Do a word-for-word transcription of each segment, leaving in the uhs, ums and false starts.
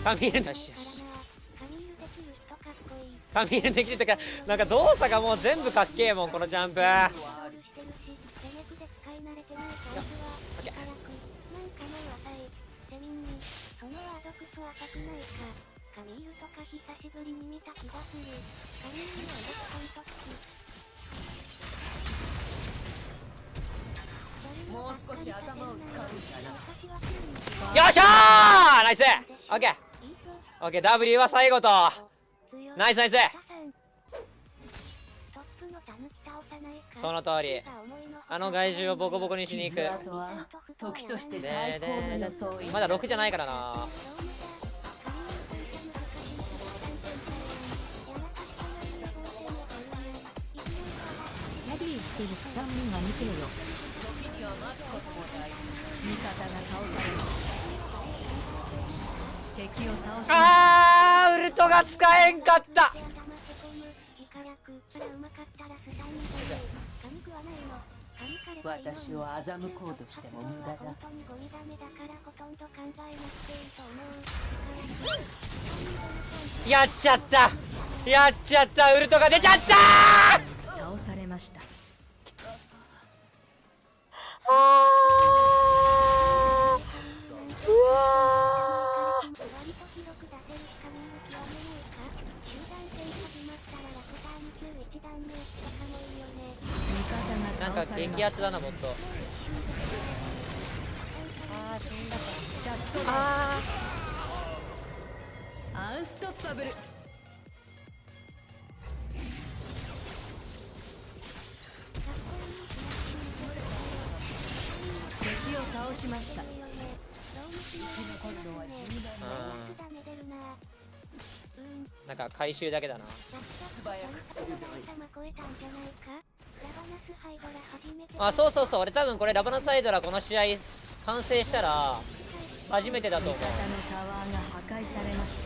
髪入れよしよし髪入れできるとかなんか動作がもう全部かっけえもんこのジャンプ。 もう少し頭を使うんだな。 よっしゃーナイス。オッケーオッケー W は最後と。ナイスナイス。その通り。あの害獣をボコボコにしに行く。 時として最高の装い。 まだろくじゃないからな。 キャリーしてるスタンミンが見てよ。 時には待つことも大事。味方が倒される。敵を倒しあーウルトが使えんかった。 私を欺こうとしても無駄だ。 やっちゃったやっちゃったウルトが出ちゃったー。 倒されました。 あーうわーなんか激アツだなもっと。あー死んだか。 シャットあアンストッパブル。敵を倒しました。今度は地味ななんか回収だけだな。 素早く鋭い。 あそうそうそう俺多分これラバナサイドラこの試合完成したら初めてだと思う。 味方のタワーが破壊されました。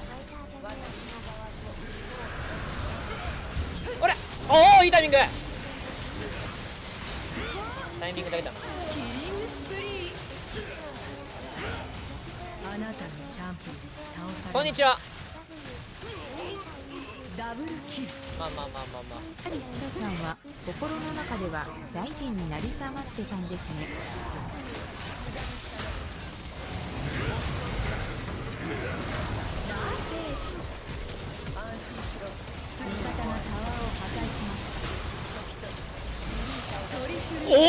おれおおいいタイミングタイミングだけだな。 キリングスプリー。あなたのチャンピオン倒され。 こんにちは。 ダブルキル。 まあまあまあまあまあアリスタさんは心の中では大臣になりたがってたんですね。 安心しろ。味方がタワーを破壊しました。トリプル。 お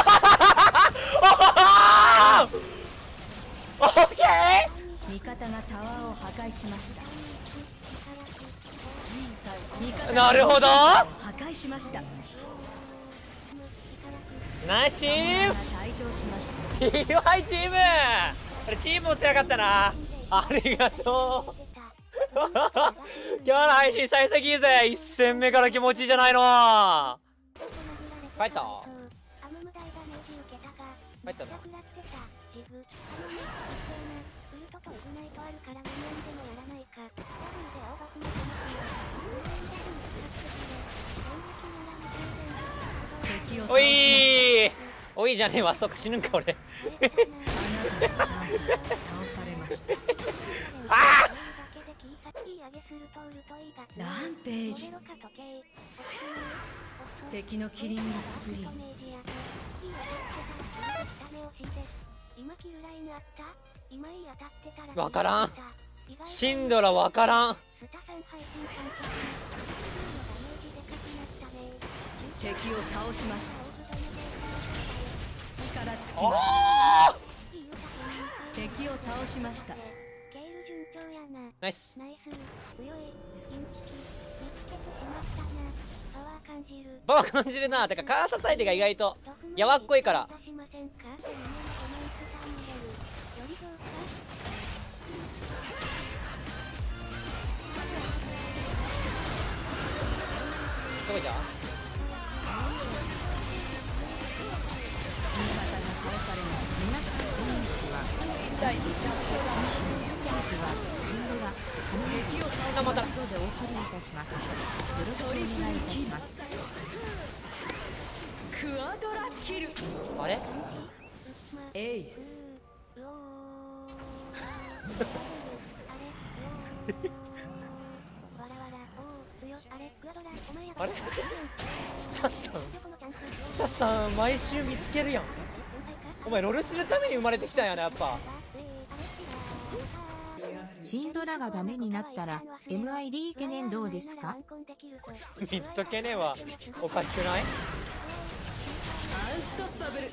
おオッケ味方がタワーを破壊しました。 ーなるほど破壊しました。 ナイスチーム退場しました。 ティーワイ チームこれチームも強かったな。ありがとう今日の配信幸先いいぜ。いち戦目から気持ちいいじゃないの。帰った帰ったのおいーおいじゃねえわ。そっか死ぬんか俺あランページ。敵のキリングスプリー。 わからんシンドラわからん。 敵を倒しました。力尽きおました。敵を倒しました。 ナイス。パワー感じるな。てかカーササイデが意外とやわっこいからどこじゃ皆さんこんにちは。 痛い。 本日はシンドラこの敵を倒あまたすことでお送りいたします。よろしくお願いいたします。 クアドラキル。 あれエイス。 あれスタッさんスタッさん毎週見つけるやん。お前ロールするために生まれてきたんやなやっぱ。 シンドラがダメになったら エムアイディー 懸念どうですか？ ミッド懸念はおかしくない？ アンストッパブル。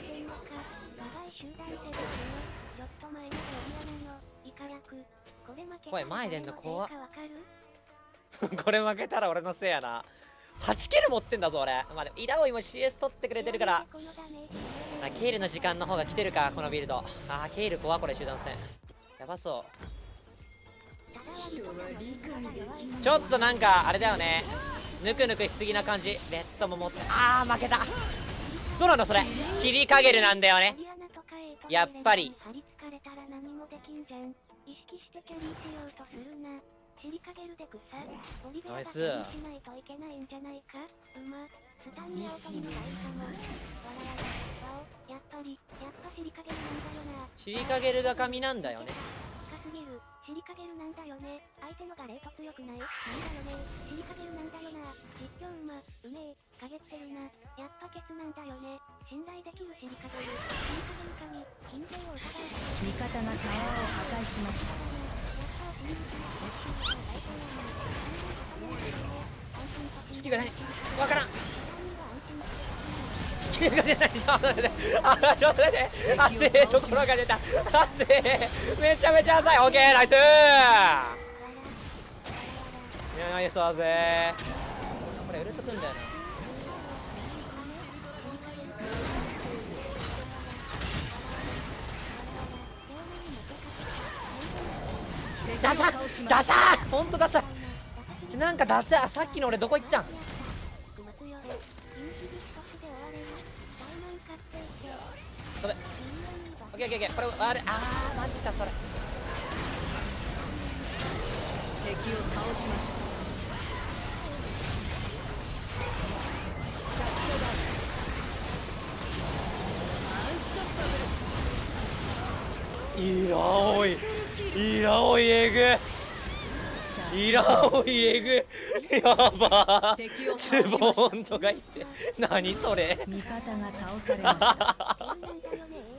おい前出んの怖っこれ負けたら俺のせいやな。はちキル持ってんだぞ俺。まあでもイラオイも シーエス 取ってくれてるから、あケイルの時間の方が来てるかこのビルド。あーケイル怖これ集団戦やばそう。ちょっとなんかあれだよね、ぬくぬくしすぎな感じ。レッドも持って、あー負けた。どうなんだそれ、シリカゲルなんだよねやっぱり。ナイス。シリカゲルが神なんだよね。 シリカゲルなんだよね。相手のがレート強くない？なんだよね。シリカゲルなんだよな。実況うま、うめえ、陰ってるな。やっぱケツなんだよね。信頼できるシリカゲル。シリカゲル神、金星を疑う。 味方がタワーを破壊しました。 スキルがないわからん。スキルが出ない。ちょっと待ってあちょっと待って汗ところが出た。汗めちゃめちゃ浅い。オッケーナイス。いやナイスだぜ。これウルトくんだよな。ダサダサーほんとダサい。なんかダサ。さっきの俺どこ行ったん。それオッケーオッケーオッケー。これあれあーマジかそれ。 敵を倒しました。 イラオイイラオイえぐイラオイえぐやばースボーンとか言って何それ。 味方が倒されました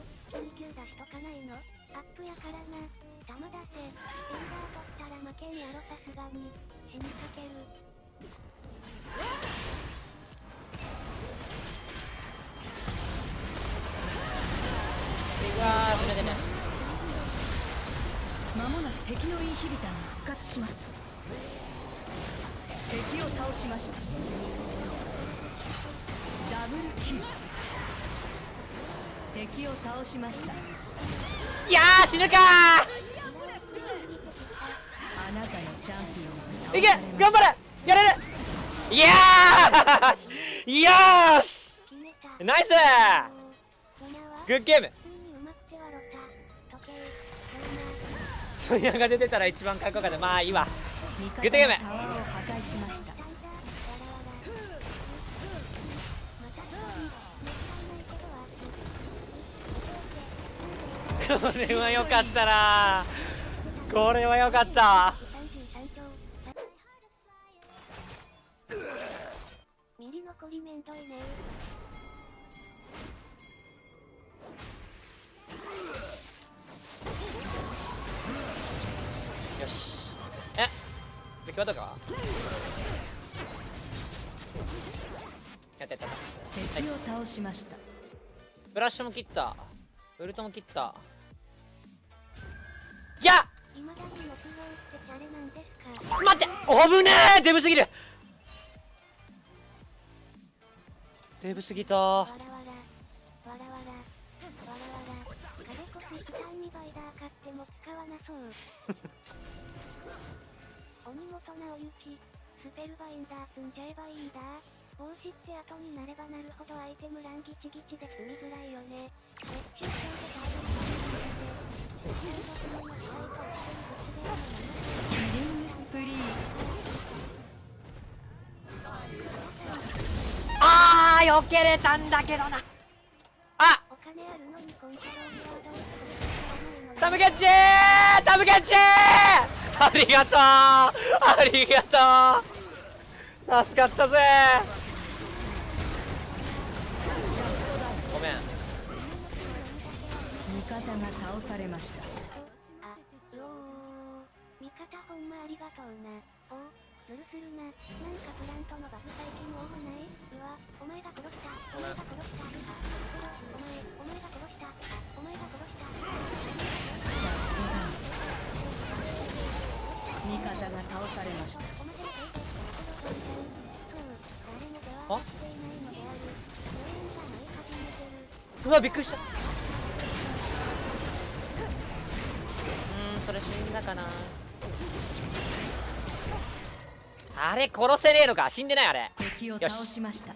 うわー死ねてね。 まもなく敵のインヒビターが復活します。敵を倒しました。ダブルキル。敵を倒しました。 いやー死ぬかー。 あなたのチャンピオンいけ頑張れやれる。いやーよーしナイスグッゲーム。ソニアが出てたら一番かっこよかった。まあいいわ。グッドゲーム。これは良かったな。これは良かった。 ミリ残りめんどいね。 よし。えで今日とかやってた。 敵を倒しました。 ブラッシュも切った。ウルトも切った。いや待っておぶねえデブすぎる。デブすぎたー。 鬼元直行スペルバインダー積んじゃえばいいんだ。帽子って後になればなるほどアイテム欄ギチギチで積みづらいよね。熱中症で大変キリングスプリー。 あーよけれたんだけどな。あお金あるのにコントロールはどうする。 タムキャッチータムキャッチーありがとうありがとう助かったぜごめん。 味方が倒されました。 あ、うおー。味方ほんまありがとうな。おう、ズルするな。なんかプラントのバグ最近多くない？うわ、お前が殺した。お前が殺した。あ、お前、お前が殺した。あ、お前が殺した。 味方が倒されました。 お前が倒した。そう、誰も手はしていないのである。応援が舞い始めてる。 うわびっくりした。うーんそれ死んだかな。あれ殺せねえのか。死んでないあれ。 敵を倒しました。 い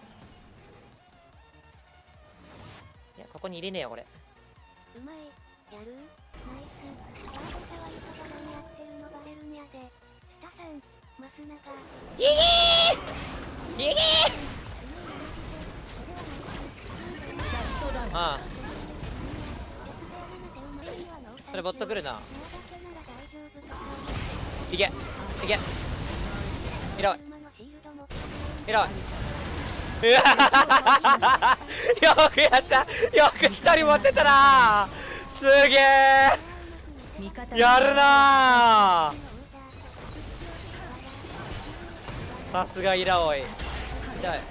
やここに入れねえよこれ。 うまい。やる？ナイス。ガードシャワイトが何やってるのバレるんやで。スタさん、マスナガ。 イギーイギーああそれボット来るな。いけいけ見ろ見ろ。うわよくやった。よく一人持ってたな。すげえやるな。さすがイラオイ。痛い。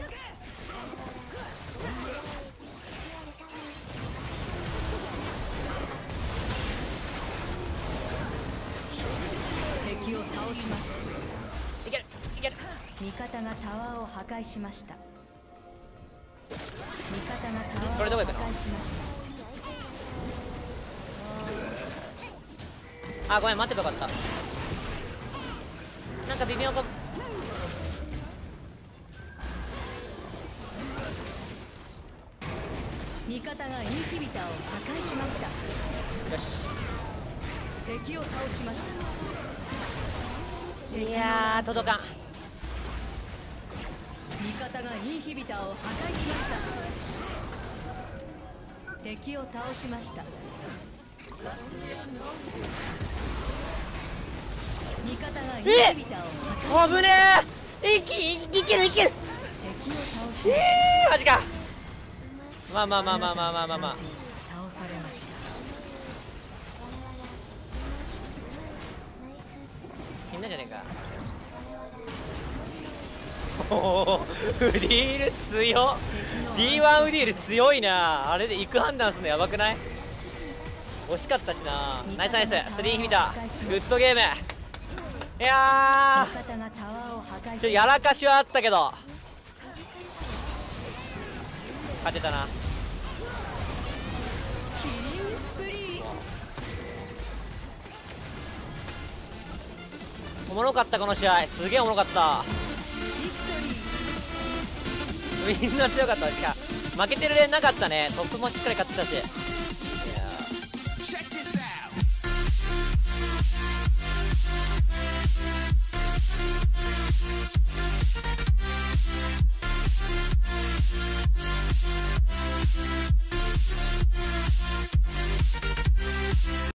敵を倒しました。 いけるいける。 味方がタワーを破壊しました。味方がタワーをこれどこ行くの？ 破壊しました。 あごめん待ってばよかった。なんか微妙か。 味方がインヒビターを破壊しました。 よし。 敵を倒しました。 いやー届かん。 味方がインヒビターを破壊しました。敵を倒しました。味方がインヒビターを破壊。 危ねえ。いきいいけるいける。 敵を倒しえーマジか。まあまあまあまあまあまあまあまあ。 倒されました。 死んだじゃねえか。おおウディール強っ。 ディーワン ウディール強いな。あれで行く判断するのやばくない？惜しかったしな。ナイスナイススリーヒビタグッドゲーム。いや味方がタワーを破壊しーちょやらかしはあったけど勝てたな。 キリングスプリー。 おもろかったこの試合。すげえおもろかった。みんな強かった。しか負けてる連なかったね。トップもしっかり勝ってたし。